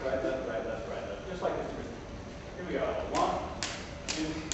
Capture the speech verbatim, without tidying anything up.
right, left, right, left, right, left. Just like this. Here we go. One, two,